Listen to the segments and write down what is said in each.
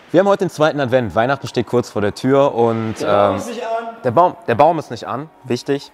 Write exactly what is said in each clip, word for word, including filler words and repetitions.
Wir haben heute den zweiten Advent. Weihnachten steht kurz vor der Tür und der Baum ähm, ist nicht an. Der Baum, der Baum ist nicht an. Wichtig.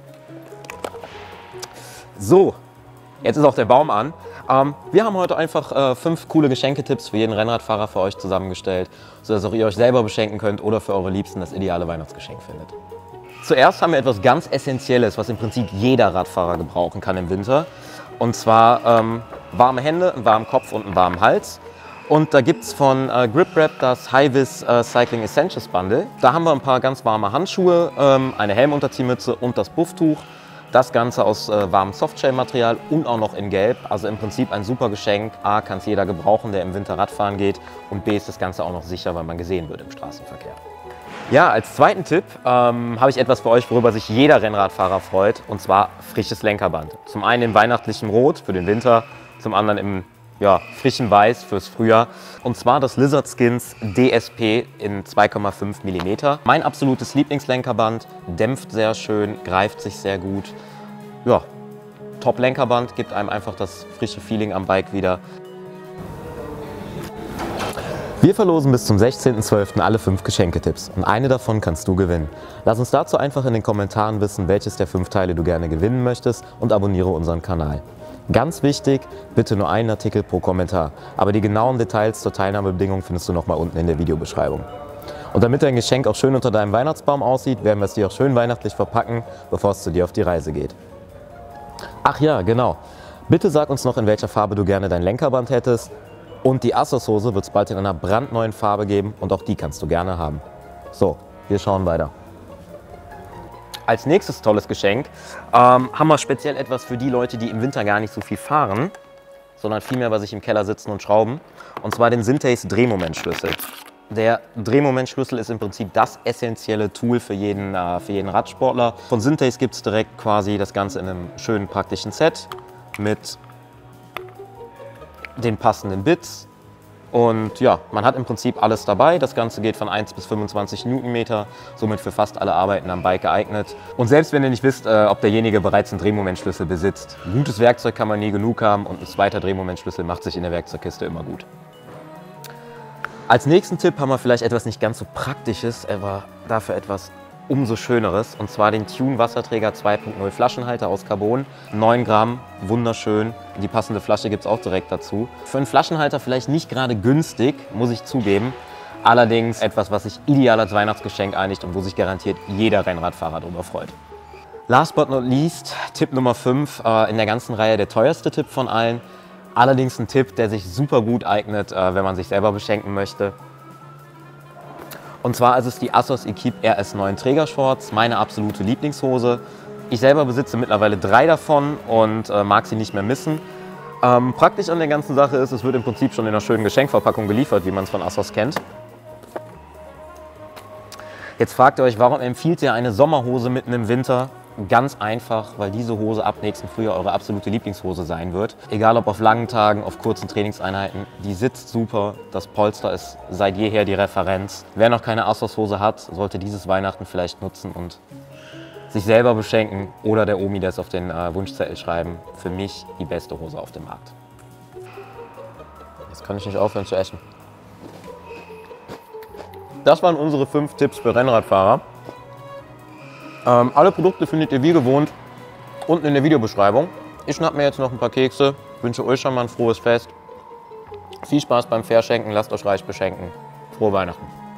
So, jetzt ist auch der Baum an. Ähm, wir haben heute einfach äh, fünf coole Geschenketipps für jeden Rennradfahrer für euch zusammengestellt, sodass auch ihr euch selber beschenken könnt oder für eure Liebsten das ideale Weihnachtsgeschenk findet. Zuerst haben wir etwas ganz Essentielles, was im Prinzip jeder Radfahrer gebrauchen kann im Winter. Und zwar ähm, warme Hände, einen warmen Kopf und einen warmen Hals. Und da gibt es von äh, GripWrap das Hi-Vis äh, Cycling Essentials Bundle. Da haben wir ein paar ganz warme Handschuhe, ähm, eine Helmunterziehmütze und das Bufftuch. Das Ganze aus äh, warmem Softshell-Material und auch noch in Gelb. Also im Prinzip ein super Geschenk. A, kann es jeder gebrauchen, der im Winter Radfahren geht. Und B, ist das Ganze auch noch sicher, weil man gesehen wird im Straßenverkehr. Ja, als zweiten Tipp ähm, habe ich etwas für euch, worüber sich jeder Rennradfahrer freut. Und zwar frisches Lenkerband. Zum einen in weihnachtlichem Rot für den Winter, zum anderen im ja, frischen Weiß fürs Frühjahr. Und zwar das Lizard Skins D S P in zwei Komma fünf Millimeter. Mein absolutes Lieblingslenkerband, dämpft sehr schön, greift sich sehr gut. Ja, Top-Lenkerband, gibt einem einfach das frische Feeling am Bike wieder. Wir verlosen bis zum sechzehnten zwölften alle fünf Geschenketipps und eine davon kannst du gewinnen. Lass uns dazu einfach in den Kommentaren wissen, welches der fünf Teile du gerne gewinnen möchtest und abonniere unseren Kanal. Ganz wichtig, bitte nur einen Artikel pro Kommentar, aber die genauen Details zur Teilnahmebedingungen findest du noch mal unten in der Videobeschreibung. Und damit dein Geschenk auch schön unter deinem Weihnachtsbaum aussieht, werden wir es dir auch schön weihnachtlich verpacken, bevor es zu dir auf die Reise geht. Ach ja, genau. Bitte sag uns noch, in welcher Farbe du gerne dein Lenkerband hättest. Und die Assos-Hose wird es bald in einer brandneuen Farbe geben und auch die kannst du gerne haben. So, wir schauen weiter. Als nächstes tolles Geschenk ähm, haben wir speziell etwas für die Leute, die im Winter gar nicht so viel fahren, sondern vielmehr bei sich im Keller sitzen und schrauben. Und zwar den Synthace Drehmomentschlüssel. Der Drehmomentschlüssel ist im Prinzip das essentielle Tool für jeden, äh, für jeden Radsportler. Von Synthace gibt es direkt quasi das Ganze in einem schönen praktischen Set mit den passenden Bits. Und ja, man hat im Prinzip alles dabei. Das Ganze geht von eins bis fünfundzwanzig Newtonmeter, somit für fast alle Arbeiten am Bike geeignet. Und selbst wenn ihr nicht wisst, äh, ob derjenige bereits einen Drehmomentschlüssel besitzt, gutes Werkzeug kann man nie genug haben und ein zweiter Drehmomentschlüssel macht sich in der Werkzeugkiste immer gut. Als nächsten Tipp haben wir vielleicht etwas nicht ganz so Praktisches, aber dafür etwas umso Schöneres. Und zwar den Tune Wasserträger zwei Punkt null Flaschenhalter aus Carbon. neun Gramm, wunderschön. Die passende Flasche gibt es auch direkt dazu. Für einen Flaschenhalter vielleicht nicht gerade günstig, muss ich zugeben. Allerdings etwas, was sich ideal als Weihnachtsgeschenk einigt und wo sich garantiert jeder Rennradfahrer darüber freut. Last but not least, Tipp Nummer fünf, äh, in der ganzen Reihe der teuerste Tipp von allen. Allerdings ein Tipp, der sich super gut eignet, äh, wenn man sich selber beschenken möchte. Und zwar ist es die Assos Equipe R S neun Trägershorts, meine absolute Lieblingshose. Ich selber besitze mittlerweile drei davon und äh, mag sie nicht mehr missen. Ähm, praktisch an der ganzen Sache ist, es wird im Prinzip schon in einer schönen Geschenkverpackung geliefert, wie man es von Assos kennt. Jetzt fragt ihr euch, warum empfiehlt ihr eine Sommerhose mitten im Winter? Ganz einfach, weil diese Hose ab nächsten Frühjahr eure absolute Lieblingshose sein wird. Egal ob auf langen Tagen, auf kurzen Trainingseinheiten, die sitzt super. Das Polster ist seit jeher die Referenz. Wer noch keine Assos-Hose hat, sollte dieses Weihnachten vielleicht nutzen und sich selber beschenken oder der Omi das auf den äh, Wunschzettel schreiben. Für mich die beste Hose auf dem Markt. Jetzt kann ich nicht aufhören zu essen. Das waren unsere fünf Tipps für Rennradfahrer. Ähm, alle Produkte findet ihr wie gewohnt unten in der Videobeschreibung. Ich schnapp mir jetzt noch ein paar Kekse, wünsche euch schon mal ein frohes Fest. Viel Spaß beim Verschenken, lasst euch reich beschenken. Frohe Weihnachten!